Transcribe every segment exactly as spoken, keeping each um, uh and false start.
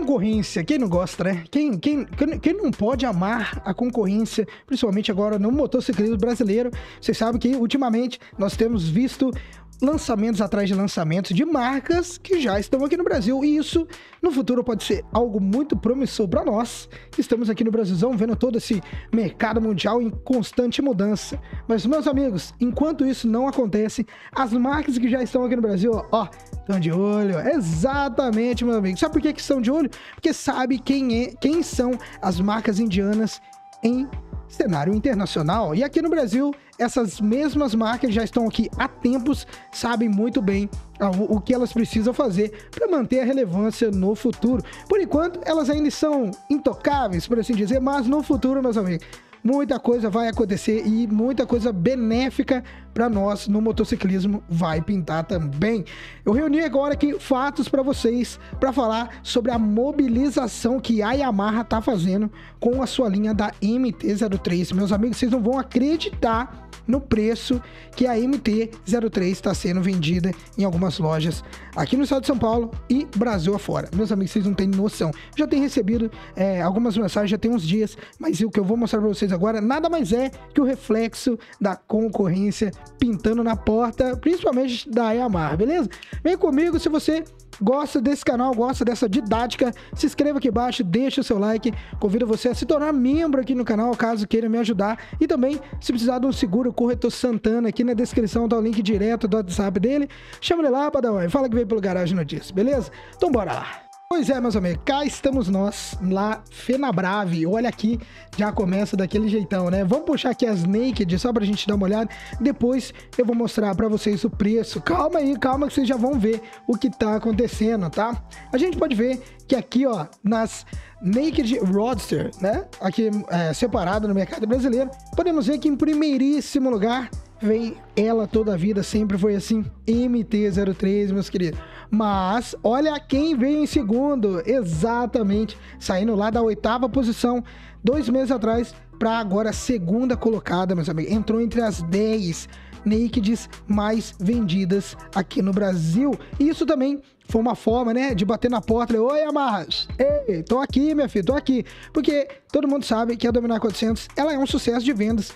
Concorrência, quem não gosta, né? Quem, quem, quem não pode amar a concorrência, principalmente agora no motociclismo brasileiro? Vocês sabem que ultimamente nós temos visto lançamentos atrás de lançamentos de marcas que já estão aqui no Brasil, e isso no futuro pode ser algo muito promissor para nós que estamos aqui no Brasilzão vendo todo esse mercado mundial em constante mudança. Mas, meus amigos, enquanto isso não acontece, as marcas que já estão aqui no Brasil, ó, estão de olho. Exatamente, meu amigo. Sabe por que que estão de olho? Porque sabe quem é, quem são as marcas indianas em cenário internacional. E aqui no Brasil, essas mesmas marcas já estão aqui há tempos, sabem muito bem o que elas precisam fazer para manter a relevância no futuro. Por enquanto, elas ainda são intocáveis, por assim dizer, mas no futuro, meus amigos, muita coisa vai acontecer e muita coisa benéfica para nós no motociclismo vai pintar também. Eu reuni agora aqui fatos para vocês para falar sobre a mobilização que a Yamaha tá fazendo com a sua linha da M T zero três. Meus amigos, vocês não vão acreditar no preço que a M T zero três está sendo vendida em algumas lojas aqui no estado de São Paulo e Brasil afora. Meus amigos, vocês não têm noção. Já tenho recebido é, algumas mensagens, já tem uns dias, mas o que eu vou mostrar para vocês agora nada mais é que o reflexo da concorrência pintando na porta, principalmente da Yamaha, beleza? Vem comigo, se você gosta desse canal, gosta dessa didática, se inscreva aqui embaixo, deixa o seu like, convido você a se tornar membro aqui no canal, caso queira me ajudar, e também, se precisar de um seguro, Corretor Santana, aqui na descrição tá o link direto do WhatsApp dele, chama ele lá, Padawan, fala que veio pelo Garagem Notícias, beleza? Então bora lá! Pois é, meus amigos, cá estamos nós, lá, Fenabrave, olha aqui, já começa daquele jeitão, né? Vamos puxar aqui as Naked, só pra gente dar uma olhada, depois eu vou mostrar pra vocês o preço. Calma aí, calma que vocês já vão ver o que tá acontecendo, tá? A gente pode ver que aqui, ó, nas Naked Roadster, né? Aqui, é, separado no mercado brasileiro, podemos ver que em primeiríssimo lugar vem ela toda a vida, sempre foi assim, M T zero três, meus queridos. Mas olha quem veio em segundo, exatamente, saindo lá da oitava posição, dois meses atrás, para agora a segunda colocada, meus amigos. Entrou entre as dez Nakeds mais vendidas aqui no Brasil. E isso também foi uma forma, né, de bater na porta. Oi, Yamaha, ei, tô aqui, minha filha, tô aqui. Porque todo mundo sabe que a Dominar quatrocentos, ela é um sucesso de vendas.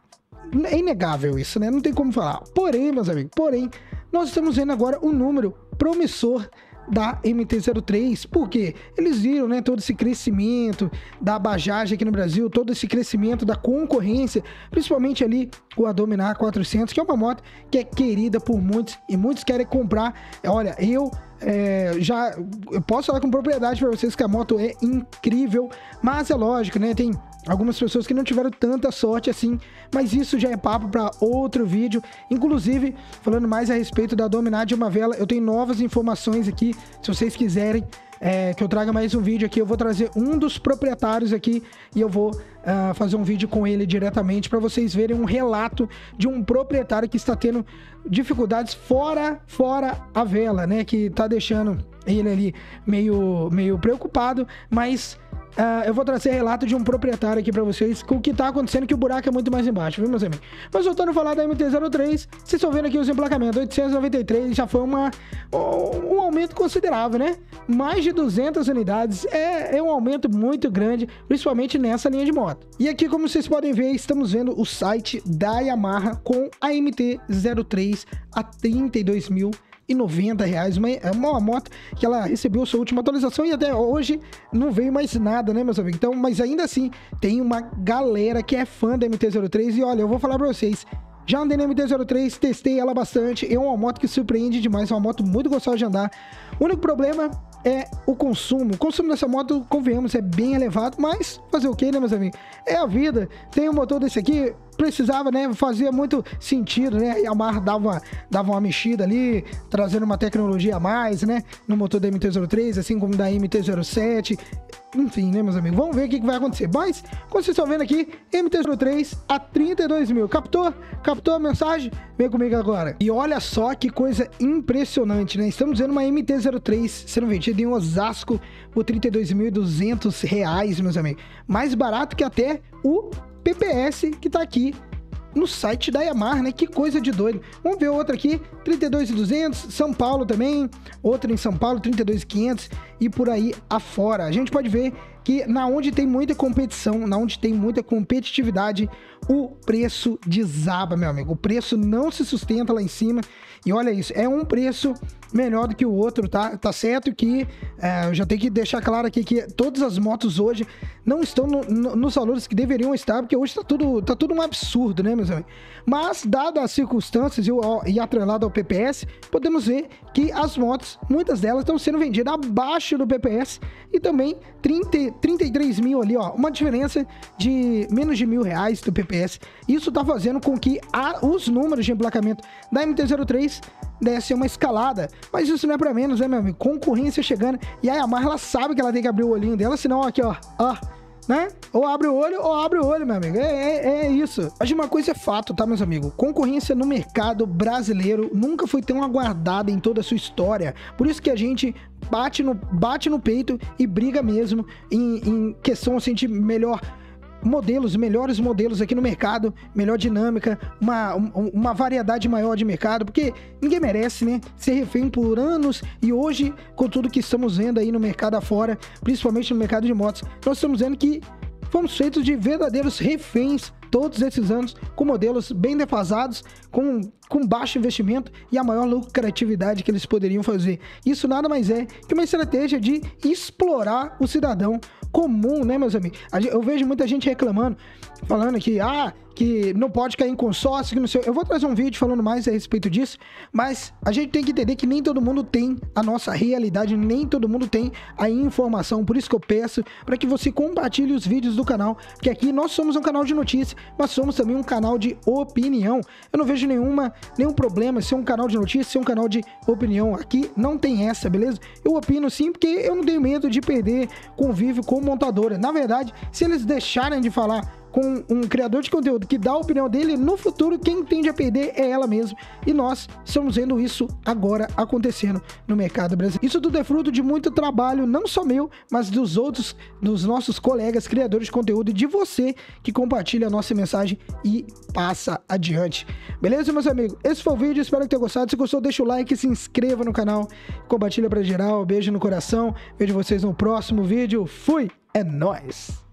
É inegável isso, né? Não tem como falar. Porém, meus amigos, porém, nós estamos vendo agora um número promissor da M T zero três, porque eles viram, né, todo esse crescimento da Bajaj aqui no Brasil, todo esse crescimento da concorrência, principalmente ali com a Dominar quatrocentos, que é uma moto que é querida por muitos e muitos querem comprar. Olha, eu é, já eu posso falar com propriedade para vocês que a moto é incrível, mas é lógico, né, tem algumas pessoas que não tiveram tanta sorte assim, mas isso já é papo para outro vídeo. Inclusive, falando mais a respeito da Dominar de uma vela, eu tenho novas informações aqui, se vocês quiserem é, que eu traga mais um vídeo aqui, eu vou trazer um dos proprietários aqui e eu vou uh, fazer um vídeo com ele diretamente para vocês verem um relato de um proprietário que está tendo dificuldades fora, fora a vela, né, que tá deixando ele ali meio, meio preocupado, mas Uh, eu vou trazer relato de um proprietário aqui pra vocês com o que tá acontecendo, que o buraco é muito mais embaixo, viu, meus amigos? Mas voltando a falar da M T zero três, vocês estão vendo aqui os emplacamentos, oitocentos e noventa e três, já foi uma, um, um aumento considerável, né? Mais de duzentas unidades, é, é um aumento muito grande, principalmente nessa linha de moto. E aqui, como vocês podem ver, estamos vendo o site da Yamaha com a M T zero três a trinta e dois mil e noventa reais, uma, uma moto que ela recebeu sua última atualização e até hoje não veio mais nada, né, meus amigos? Então, mas ainda assim, tem uma galera que é fã da M T zero três e olha, eu vou falar pra vocês, já andei na M T zero três, testei ela bastante, é uma moto que surpreende demais, é uma moto muito gostosa de andar. O único problema é o consumo. O consumo dessa moto, convenhamos, é bem elevado, mas fazer o que, né, meus amigos? É a vida. Tem um motor desse aqui, precisava, né, fazia muito sentido, né, a Yamaha dava, dava uma mexida ali, trazendo uma tecnologia a mais, né, no motor da M T zero três, assim como da M T zero sete, enfim, né, meus amigos, vamos ver o que, que vai acontecer, mas, como vocês estão vendo aqui, M T zero três a trinta e dois mil, captou? Captou a mensagem? Vem comigo agora. E olha só que coisa impressionante, né, estamos vendo uma M T zero três sendo vendida em Osasco por trinta e dois mil e duzentos reais, meus amigos, mais barato que até o P P S que tá aqui no site da Yamaha, né? Que coisa de doido. Vamos ver outra aqui, trinta e dois mil e duzentos, São Paulo também, outra em São Paulo, trinta e dois mil e quinhentos e por aí afora. A gente pode ver que na onde tem muita competição, na onde tem muita competitividade, o preço desaba, meu amigo. O preço não se sustenta lá em cima. E olha isso, é um preço melhor do que o outro, tá? Tá certo que é, eu já tenho que deixar claro aqui que todas as motos hoje não estão no, no, nos valores que deveriam estar, porque hoje tá tudo, tá tudo um absurdo, né, meus amigos? Mas, dadas as circunstâncias e, o, e atrelado ao P P S, podemos ver que as motos, muitas delas estão sendo vendidas abaixo do P P S e também trinta, trinta e três mil ali, ó, uma diferença de menos de mil reais do P P S. Isso tá fazendo com que a, os números de emplacamento da M T zero três desse uma escalada, mas isso não é pra menos, né, meu amigo? Concorrência chegando, e a Yamaha, ela sabe que ela tem que abrir o olhinho dela, senão, aqui, ó, ó, né? Ou abre o olho, ou abre o olho, meu amigo, é, é, é isso. Mas uma coisa é fato, tá, meus amigos? Concorrência no mercado brasileiro nunca foi tão aguardada em toda a sua história, por isso que a gente bate no, bate no peito e briga mesmo em, em questão, assim, de melhor modelos, melhores modelos aqui no mercado, melhor dinâmica, uma, uma variedade maior de mercado, porque ninguém merece, né, ser refém por anos. E hoje, com tudo que estamos vendo aí no mercado afora, principalmente no mercado de motos, nós estamos vendo que fomos feitos de verdadeiros reféns todos esses anos, com modelos bem defasados, com, com baixo investimento e a maior lucratividade que eles poderiam fazer. Isso nada mais é que uma estratégia de explorar o cidadão comum, né, meus amigos? Eu vejo muita gente reclamando, falando que, ah, que não pode cair em consórcio, que não sei. Eu vou trazer um vídeo falando mais a respeito disso, mas a gente tem que entender que nem todo mundo tem a nossa realidade, nem todo mundo tem a informação. Por isso que eu peço para que você compartilhe os vídeos do canal, porque aqui nós somos um canal de notícias, mas somos também um canal de opinião. Eu não vejo nenhuma, nenhum problema ser um canal de notícias, ser um canal de opinião. Aqui não tem essa, beleza? Eu opino sim, porque eu não tenho medo de perder convívio com montadora. Na verdade, se eles deixarem de falar com um criador de conteúdo que dá a opinião dele, no futuro quem tende a perder é ela mesma. E nós estamos vendo isso agora acontecendo no mercado brasileiro. Isso tudo é fruto de muito trabalho, não só meu, mas dos outros, dos nossos colegas criadores de conteúdo e de você que compartilha a nossa mensagem e passa adiante. Beleza, meus amigos? Esse foi o vídeo, espero que tenha gostado. Se gostou, deixa o like, se inscreva no canal, compartilha pra geral. Beijo no coração. Vejo vocês no próximo vídeo. Fui! É nóis!